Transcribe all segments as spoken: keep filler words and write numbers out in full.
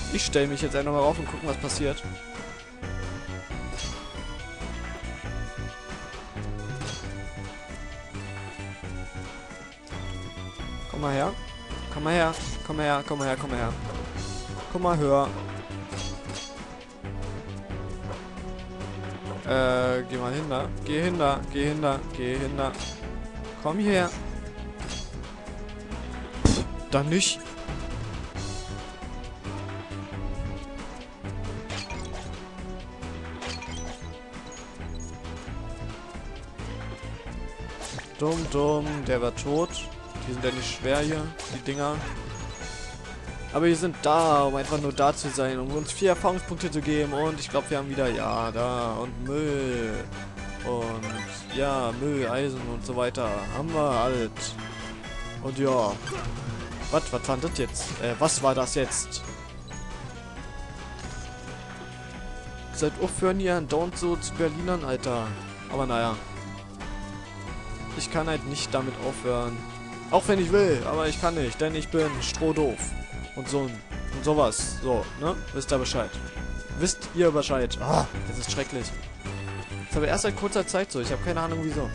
Ich stelle mich jetzt einfach mal rauf und gucken, was passiert. Komm mal her. Komm mal her. Komm mal her. Komm mal her. Komm mal her. Komm mal höher. Äh, geh mal hin da. Geh hin da. Geh hin da. Geh hin da. Komm hierher. Pff, dann nicht. Dumm, dumm. Der war tot. Die sind ja nicht schwer hier, die Dinger. Aber wir sind da, um einfach nur da zu sein, um uns vier Erfahrungspunkte zu geben. Und ich glaube, wir haben wieder, ja, da. Und Müll. Und, ja, Müll, Eisen und so weiter. Haben wir alt. Und ja. Was, was war das jetzt? Äh, was war das jetzt? Seid aufhören hier andauernd so zu Berlinern, Alter. Aber naja. Ich kann halt nicht damit aufhören. Auch wenn ich will, aber ich kann nicht, denn ich bin strohdoof. Und so und sowas. So, ne? Wisst ihr Bescheid. Wisst ihr Bescheid. Ah, das ist schrecklich. Das ist aber erst seit kurzer Zeit so. Ich habe keine Ahnung wieso.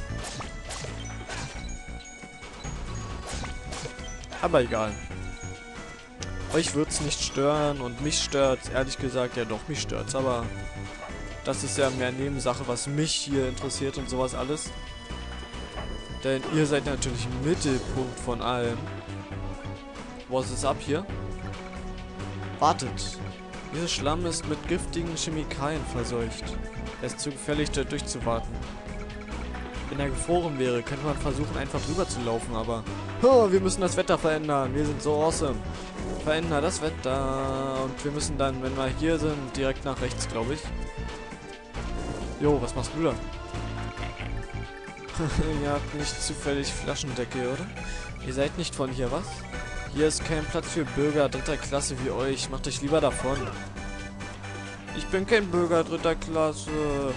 Aber egal. Euch wird's nicht stören und mich stört's. Ehrlich gesagt, ja doch, mich stört's. Aber das ist ja mehr Nebensache, was mich hier interessiert und sowas alles. Denn ihr seid natürlich im Mittelpunkt von allem. Was ist ab hier? Wartet. Dieser Schlamm ist mit giftigen Chemikalien verseucht. Er ist zu gefährlich, da durchzuwarten. Wenn er gefroren wäre, könnte man versuchen, einfach drüber zu laufen, aber... Oh, wir müssen das Wetter verändern. Wir sind so awesome. Verändern das Wetter. Und wir müssen dann, wenn wir hier sind, direkt nach rechts, glaube ich. Jo, was machst du da? Ihr habt nicht zufällig Flaschendecke, oder? Ihr seid nicht von hier, was? Hier ist kein Platz für Bürger dritter Klasse wie euch. Macht euch lieber davon. Ich bin kein Bürger dritter Klasse.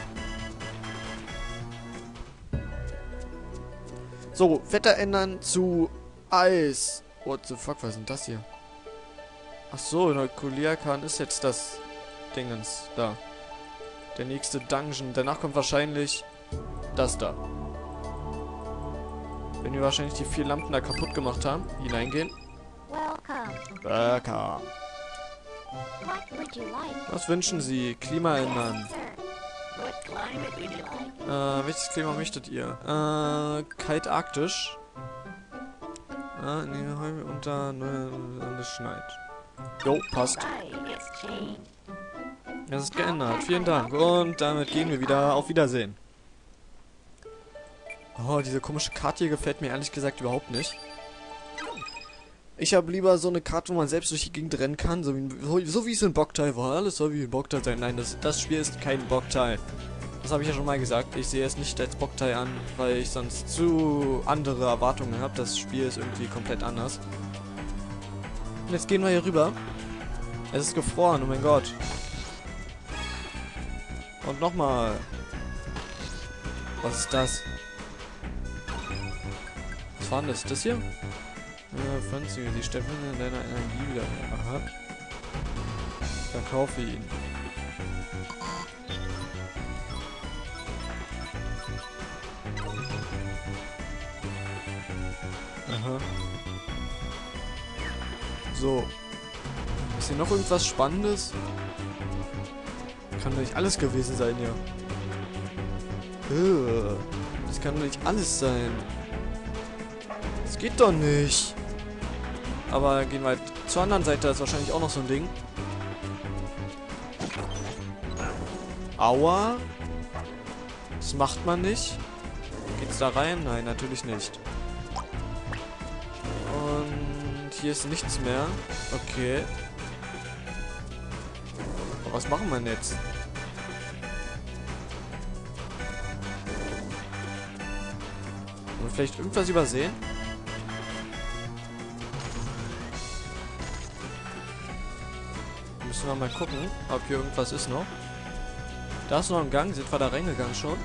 So, Wetter ändern zu Eis. What the fuck, was ist denn das hier? Ach so, Neukuliakan ist jetzt das Dingens da. Der nächste Dungeon. Danach kommt wahrscheinlich das da. Wenn wir wahrscheinlich die vier Lampen da kaputt gemacht haben, hineingehen. Welcome. Was wünschen Sie? Klima ändern. Äh, welches Klima möchtet ihr? Äh, kalt arktisch. Ah, nee, unter und es schneit. Jo, passt. Das ist geändert. Vielen Dank. Und damit gehen wir wieder. Auf Wiedersehen. Oh, diese komische Karte hier gefällt mir ehrlich gesagt überhaupt nicht. Ich habe lieber so eine Karte, wo man selbst durch die Gegend rennen kann, so wie, so, so wie es in Boktai war. Alles soll wie in Boktai sein. Nein, das, das Spiel ist kein Boktai. Das habe ich ja schon mal gesagt. Ich sehe es nicht als Boktai an, weil ich sonst zu andere Erwartungen habe. Das Spiel ist irgendwie komplett anders. Und jetzt gehen wir hier rüber. Es ist gefroren, oh mein Gott. Und nochmal. Was ist das? Was war denn das? Das hier? Ja, Pflanze, die Stempel in deiner Energie wieder. Aha. Verkaufe ihn. Aha. So. Ist hier noch irgendwas Spannendes? Kann doch nicht alles gewesen sein, ja. Ugh. Das kann doch nicht alles sein. Das geht doch nicht. Aber gehen wir halt zur anderen Seite, das ist wahrscheinlich auch noch so ein Ding. Aua. Das macht man nicht. Geht's da rein? Nein, natürlich nicht. Und hier ist nichts mehr. Okay. Aber was machen wir denn jetzt? Haben wir vielleicht irgendwas übersehen? Müssen wir mal gucken, ob hier irgendwas ist noch. Da ist noch ein Gang. Sind wir da reingegangen schon?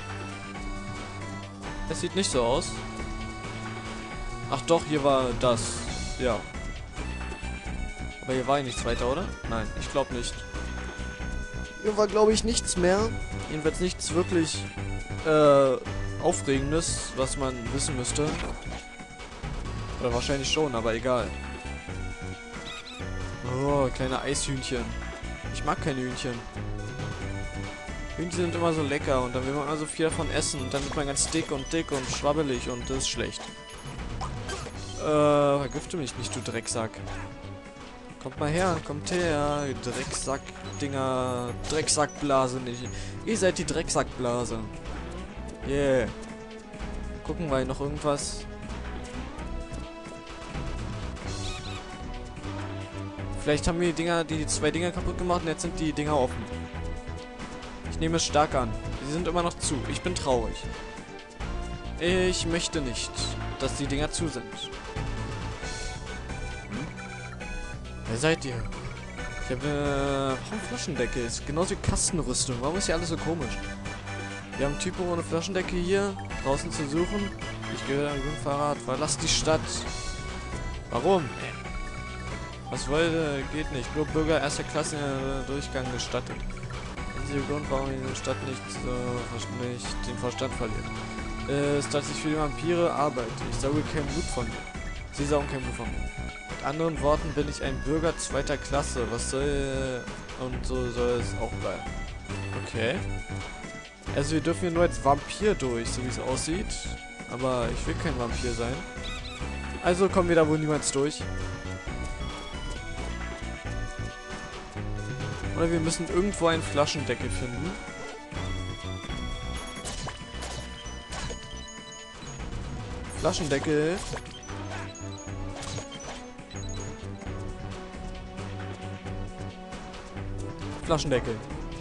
Es sieht nicht so aus. Ach doch, hier war das. Ja. Aber hier war ja nichts weiter, oder? Nein, ich glaube nicht. Hier war, glaube ich, nichts mehr. Jedenfalls nichts wirklich äh, Aufregendes, was man wissen müsste. Oder wahrscheinlich schon, aber egal. Oh, kleine Eishühnchen. Ich mag keine Hühnchen. Hühnchen sind immer so lecker und dann will man immer so viel davon essen und dann wird man ganz dick und dick und schwabbelig und das ist schlecht. Äh, vergifte mich nicht, du Drecksack. Kommt mal her, kommt her, Drecksack-Dinger, Drecksackblase nicht. Ihr seid die Drecksackblase. Yeah. Gucken wir noch irgendwas. Vielleicht haben wir die Dinger, die zwei Dinger kaputt gemacht und jetzt sind die Dinger offen. Ich nehme es stark an. Sie sind immer noch zu. Ich bin traurig. Ich möchte nicht, dass die Dinger zu sind. Hm? Wer seid ihr? Ich habe eine warum Flaschendecke. Ist genauso wie Kastenrüstung. Warum ist hier alles so komisch? Wir haben Typen ohne Flaschendecke hier draußen zu suchen. Ich gehöre einem guten Fahrrad. Verlasst die Stadt. Warum? Was wollte? Geht nicht. Nur Bürger erster Klasse äh, Durchgang gestattet. Einziger Grund, warum die Stadt nicht, so, nicht den Verstand verliert, ist, dass ich für die Vampire arbeite. Ich sauge kein Blut von mir. Sie saugen kein Blut von mir. Mit anderen Worten bin ich ein Bürger zweiter Klasse. Was soll... Und so soll es auch bleiben. Okay. Also wir dürfen hier nur als Vampir durch, so wie es aussieht. Aber ich will kein Vampir sein. Also kommen wir da wohl niemals durch. Oder wir müssen irgendwo einen Flaschendeckel finden. Flaschendeckel. Flaschendeckel.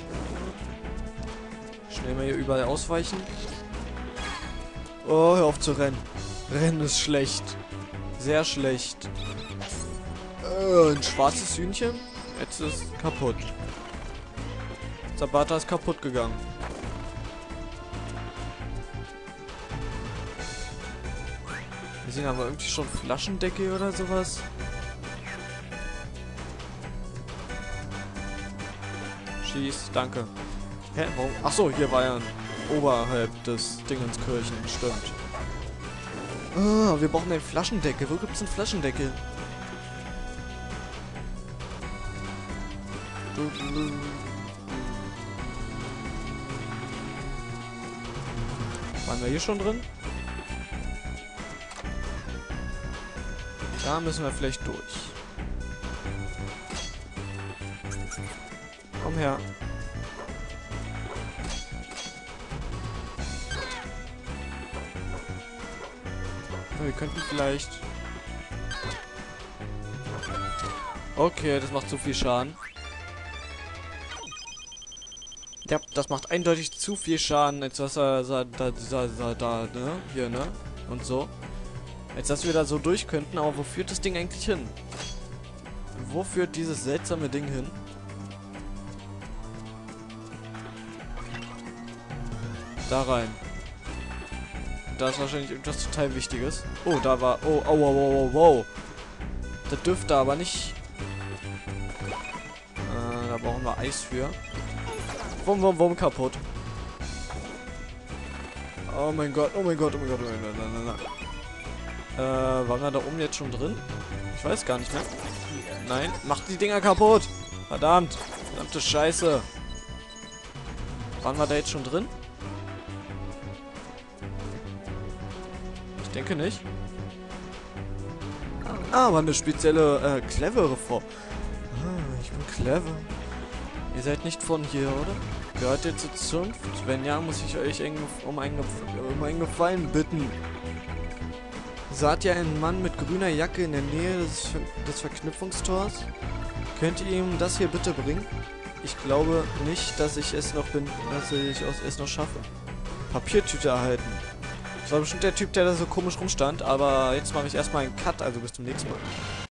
Schnell mal hier überall ausweichen. Oh, hör auf zu rennen. Rennen ist schlecht. Sehr schlecht. Äh, ein schwarzes Hühnchen. Jetzt ist kaputt. Sabata ist kaputt gegangen. Wir sehen aber irgendwie schon Flaschendeckel oder sowas. Schieß, danke. Hä? Warum? Achso, hier war ja oberhalb des Dingenskirchen. Stimmt. Ah, wir brauchen einen Flaschendeckel. Wo gibt's einen Flaschendeckel? Waren wir hier schon drin? Da müssen wir vielleicht durch. Komm her. Wir könnten vielleicht... Okay, das macht zu viel Schaden. Ja, das macht eindeutig zu viel Schaden, als was er da, da, da, da, ne? Hier, ne? Und so. Als dass wir da so durch könnten, aber wo führt das Ding eigentlich hin? Wo führt dieses seltsame Ding hin? Da rein. Da ist wahrscheinlich irgendwas total Wichtiges. Oh, da war... Oh, oh, wow, wow, wow, wow. Das dürfte aber nicht... Äh, da brauchen wir Eis für. Wum, wum, wum, kaputt. Oh mein Gott, oh mein Gott, oh mein Gott, oh mein Gott, nein, nein, nein. Äh, waren wir da oben jetzt schon drin? Ich weiß gar nicht mehr. Nein, macht die Dinger kaputt. Verdammt, verdammte Scheiße. Waren wir da jetzt schon drin? Ich denke nicht. Ah, war eine spezielle, äh, clevere Frau. Ah, ich bin clever. Ihr seid nicht von hier, oder? Gehört ihr zur Zunft? Wenn ja, muss ich euch um einen, um einen Gefallen bitten. Saht ihr einen Mann mit grüner Jacke in der Nähe des, des Verknüpfungstors? Könnt ihr ihm das hier bitte bringen? Ich glaube nicht, dass ich es noch bin, dass ich es noch schaffe. Papiertüte erhalten. Das war bestimmt der Typ, der da so komisch rumstand, aber jetzt mache ich erstmal einen Cut, also bis zum nächsten Mal.